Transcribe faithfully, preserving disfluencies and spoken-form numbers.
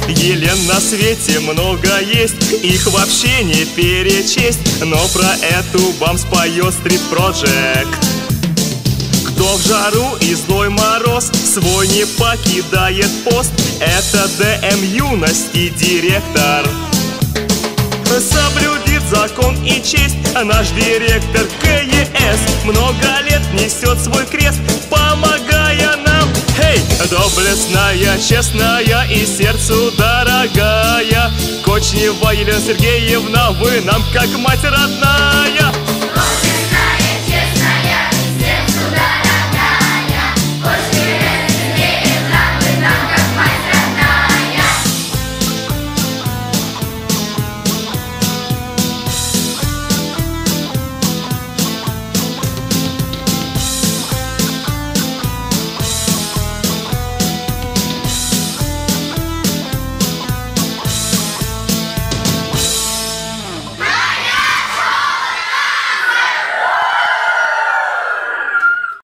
Елен на свете много есть, их вообще не перечесть, но про эту вам споет Street Project. Кто в жару и злой мороз свой не покидает пост, это ДМ юности директор. Соблюдит закон и честь наш директор КЕС, много лет несет свой крест, помогая нам. Эй, доблестная, честная и сердцу дорогая Кочнева Елена Сергеевна, вы нам как мать родная.